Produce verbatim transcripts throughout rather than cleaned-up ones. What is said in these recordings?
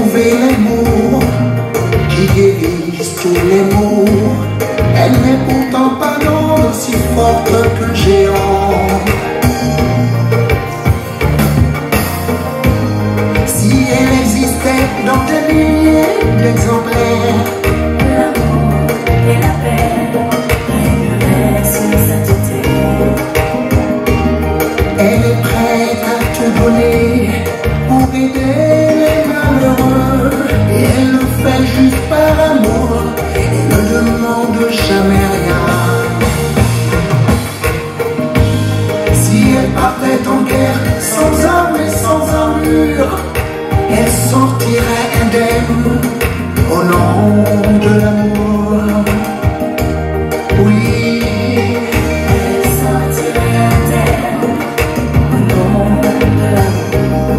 trouver les mots qui guérissent tous les maux. Elle n'est pourtant pas grande, aussi forte qu'un géant. Si elle existait dans des milliers d'exemplaires, l'amour et la paix régneraient sur cette terre. Elle est prête à tout donner pour aider les malheureux. Et elle le fait juste par amour et ne demande jamais rien. Si elle partait en guerre sans armes et sans armure, elle sortirait indemne au nom de l'amour. Oui, Elle sortirait indemne au nom de l'amour.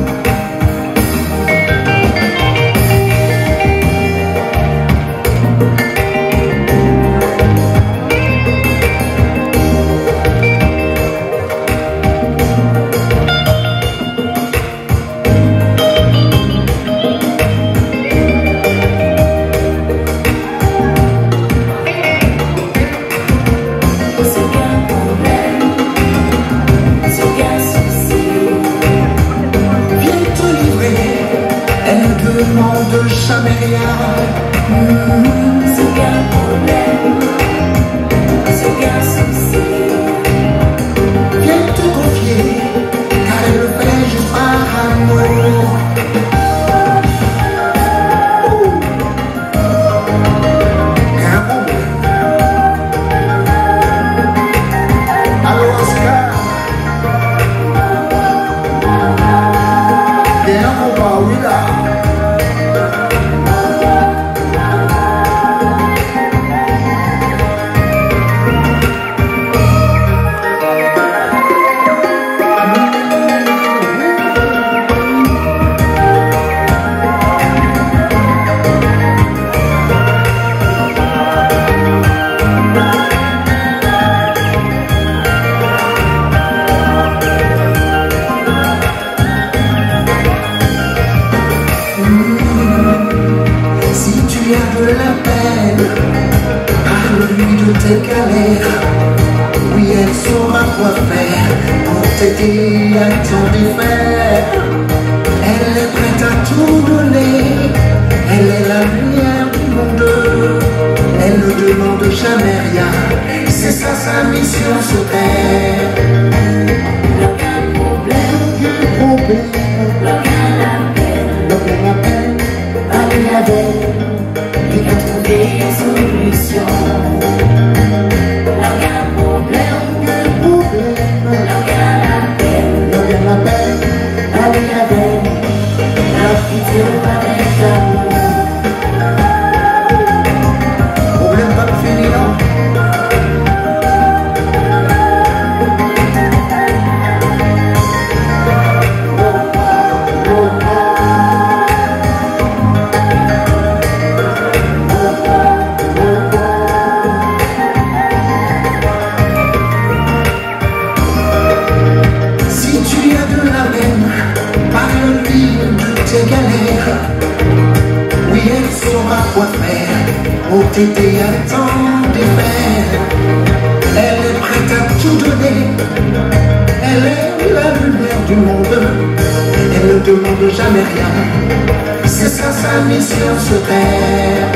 ne demande jamais rien. Mmh. C'est aucun problème, c'est aucun souci. Viens te confier, car elle le fait juste par amour. Un problème. Allô Oscar. Viens mon bas, oui là. De la peine, parle-lui de tes galères. Oui, elle saura quoi faire pour t'aider à t'en défaire. Elle est prête à tout donner, elle est la lumière du monde. Elle ne demande jamais rien, c'est ça sa mission sur terre. Aucun problème, Aucun problème, aucun appel, aucun appel, avec la belle. Il a trouvé une solution. Aucun problème, aucun problème, aucun appel, aucun appel, avec la belle. La future avec l'amour. problème pas fini là. Oui, elle saura quoi faire pour t'aider à t'en défaire. Elle est prête à tout donner, elle est la lumière du monde. Elle ne demande jamais rien, c'est ça sa mission sur terre.